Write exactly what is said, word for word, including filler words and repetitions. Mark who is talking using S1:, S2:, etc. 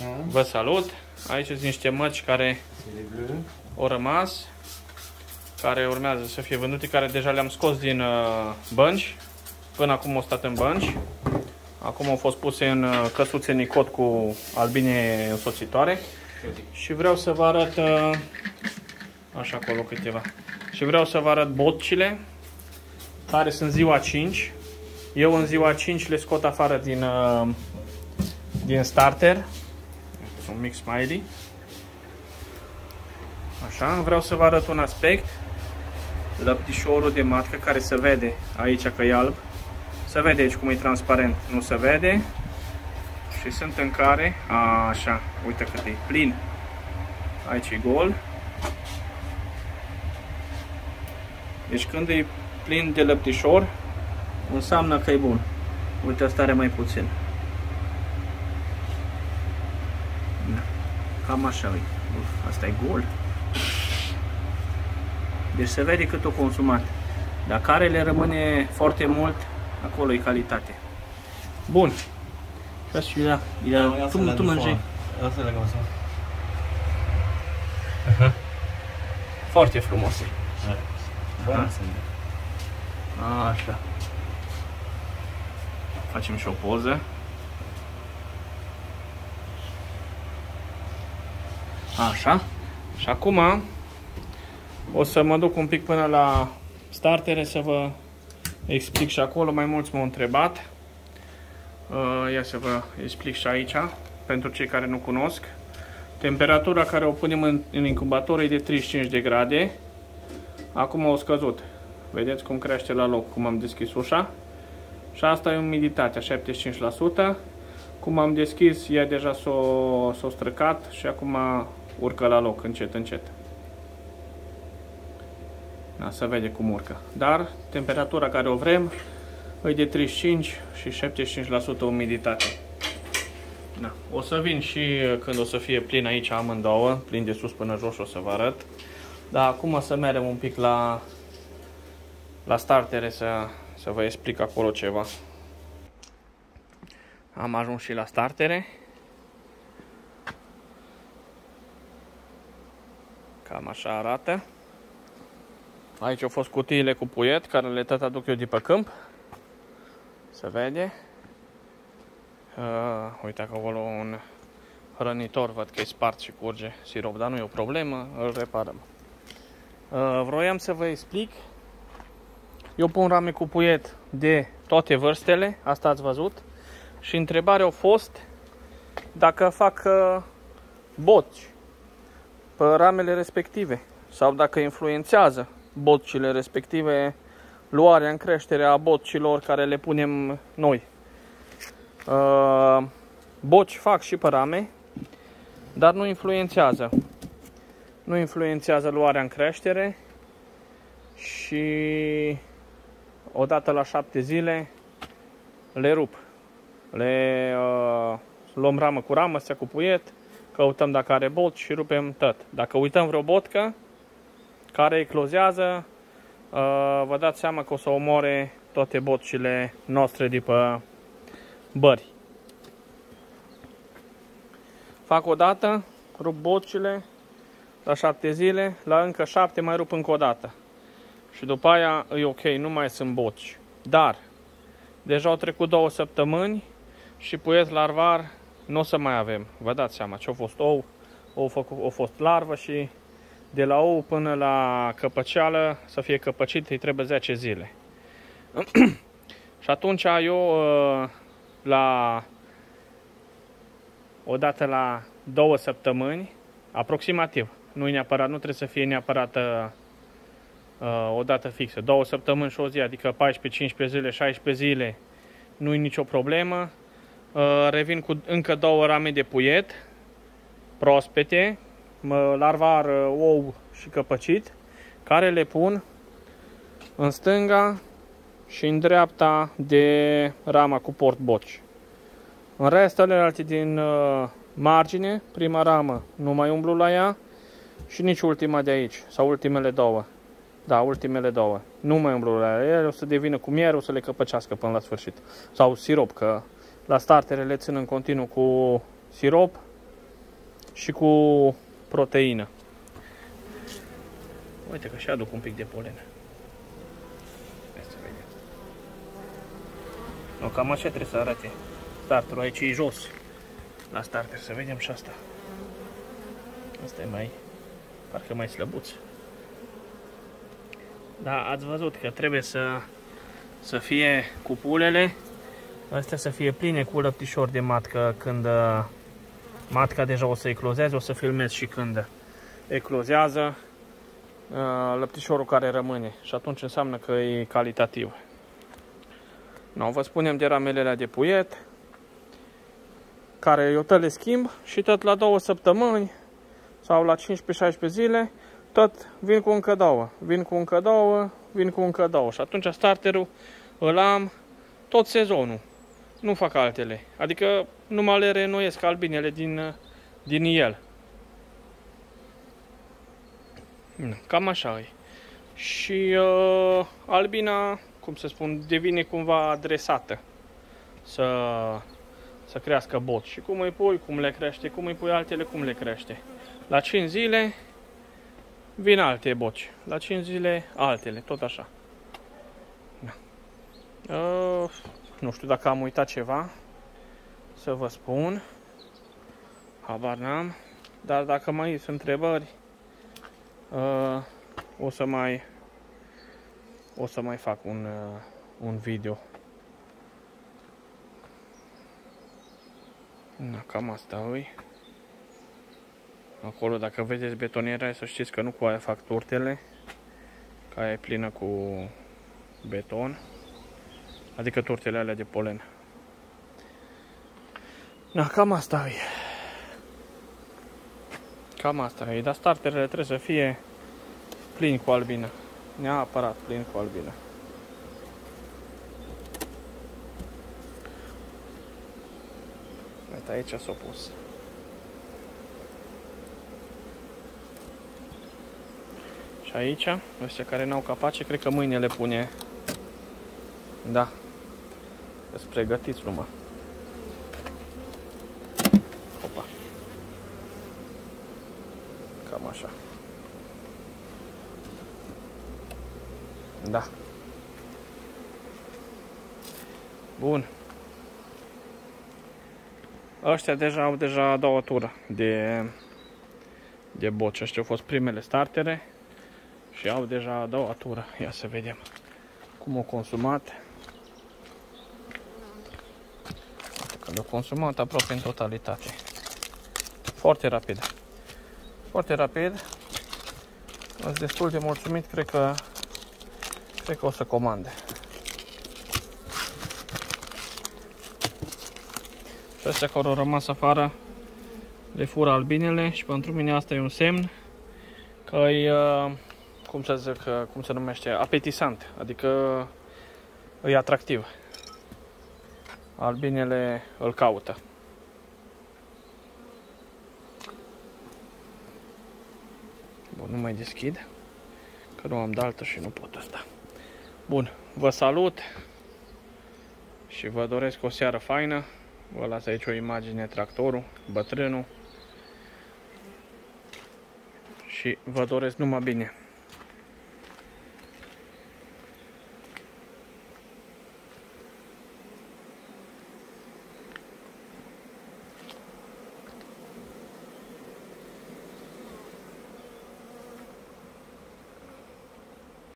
S1: Vă salut! Aici sunt niște măci care au rămas, care urmează să fie vândute, care deja le-am scos din uh, bănci. Până acum au stat în bănci. Acum au fost puse în uh, căsuțe nicot cu albine însoțitoare. Și vreau să vă arăt, uh, așa acolo câteva, și vreau să vă arăt botcile, care sunt ziua cinci. Eu în ziua cinci le scot afară din, uh, din starter. Un mic smiley. Așa, vreau să vă arăt un aspect. Lăptișorul de matcă care se vede aici că e alb. Se vede aici cum e transparent, nu se vede. Și sunt în care, a, așa, uite cât e plin. Aici e gol. Deci când e plin de lăptișor, înseamnă că e bun. Uite, asta are mai puțin. Cam așa e. Asta e gol. Deci se vede cât o consumat. Dar care le rămâne foarte mult, acolo e calitate. Bun. Și da, da, tu, tu mângi. Foarte frumoase. Așa. Facem și o poză. Așa. Și acum o să mă duc un pic până la startere să vă explic și acolo. Mai mulți m-au întrebat. Ia să vă explic și aici, pentru cei care nu cunosc. Temperatura care o punem în, în incubator e de treizeci și cinci de grade. Acum au scăzut. Vedeți cum crește la loc, cum am deschis ușa. Și asta e umiditatea, șaptezeci și cinci la sută. Cum am deschis, ea deja s-a străcat și acum urcă la loc, încet, încet. Da, se vede cum urcă. Dar temperatura care o vrem e de treizeci și cinci și șaptezeci și cinci la sută umiditate. Da. O să vin și când o să fie plin aici amândouă, plin de sus până jos, o să vă arăt. Dar acum o să mergem un pic la, la startere să, să vă explic acolo ceva. Am ajuns și la startere. Cam așa arată. Aici au fost cutiile cu puiet, care le tot aduc eu de pe câmp. Se vede. Uh, uite acolo un hrănitor, văd că e spart și curge sirop, dar nu e o problemă, îl reparăm. Uh, vroiam să vă explic. Eu pun rame cu puiet de toate vârstele, asta ați văzut. Și întrebarea a fost dacă fac uh, botci pe ramele respective sau dacă influențează botcile respective luarea în creștere a botcilor care le punem noi. Uh, boci fac și pe rame, dar nu influențează. Nu influențează luarea în creștere și odată la șapte zile le rup. Le uh, luăm ramă cu ramă, astea cu puiet, căutăm dacă are bot și rupem tot. Dacă uităm vreo botcă care eclozează, uh, vă dați seama că o să omoare toate botcile noastre de pe bări. Fac o dată, rup botcile la șapte zile, la încă șapte mai rup încă o dată. Și după aia e ok, nu mai sunt boci. Dar deja au trecut două săptămâni și puiet larvar nu o să mai avem. Vă dați seama ce a fost ou, a fost larvă și de la ou până la căpăceală să fie căpăcit îi trebuie zece zile. Și atunci eu la odată la două săptămâni, aproximativ, nu neapărat, nu trebuie să fie neapărat uh, o dată fixă, două săptămâni și o zi, adică paisprezece, cincisprezece zile, șaisprezece zile, nu e nicio problemă. Uh, revin cu încă două rame de puiet proaspete, larvar, ou și căpăcit, care le pun în stânga și în dreapta de rama cu portboci. În rest, celelalte din uh, margine, prima ramă, nu mai umblu la ea și nici ultima de aici, sau ultimele două. Da, ultimele două. Nu mai umblu la ele, o să devină cu miere, o să le căpăcească până la sfârșit. Sau sirop, că la startere le țin în continuu cu sirop și cu proteină. Uite că și aduc un pic de polen. Hai să vedem. No, cam așa trebuie să arate starterul. Aici e jos la starter. Să vedem și asta. Asta e mai, parcă mai slăbuț. Da, ați văzut că trebuie să, să fie cupulele astea să fie pline cu lăptișor de matcă. Când uh, matca deja o să eclozeze, o să filmez și când eclozează uh, lăptișorul care rămâne. Și atunci înseamnă că e calitativ. No, vă spunem de ramelele de puiet, care eu tot le schimb și tot la două săptămâni sau la cincisprezece șaisprezece zile, tot vin cu încă două, vin cu încă două, vin cu încă două. Și atunci starterul îl am tot sezonul. Nu fac altele. Adică numai le reînnoiesc albinele din, din el. Cam așa e. Și uh, albina, cum să spun, devine cumva adresată să, să crească bot. Și cum îi pui, cum le crește, cum îi pui altele, cum le crește. La cinci zile vin alte boci. La cinci zile altele, tot așa. Da. Uh, nu știu dacă am uitat ceva să vă spun. Habar n-am. Dar dacă mai sunt întrebări, uh, o să mai o să mai fac un, uh, un video. Da, cam asta îi. Acolo, dacă vedeți betoniera, să știți că nu cu aia fac turtele, că aia e plină cu beton, adică turtele alea de polen. Da, cam asta e. Cam asta e, dar starterele trebuie să fie plini cu albină. Neapărat plini cu albină. Uite, aici s-a pus. Și aici, ăștia care n-au capace, cred că mâine le pune. Da. Să-ți pregătiți numai. Opa. Cam așa. Da. Bun. Ăștia deja au deja a doua tură de, de boci. Ăștia au fost primele startere și au deja a doua tură. Ia să vedem cum au consumat. Când au consumat aproape în totalitate. Foarte rapid. Foarte rapid. Sunt destul de mulțumit, cred că cred că o să comande. Și astea care au rămas afară le fură albinele și pentru mine asta e un semn că e, cum să zic, cum se numește, apetisant, adică e atractiv. Albinele îl caută. Bun, nu mai deschid, că nu am de altă și nu pot asta. Bun, vă salut și vă doresc o seară faină. Vă las aici o imagine tractorul, bătrânul și vă doresc numai bine.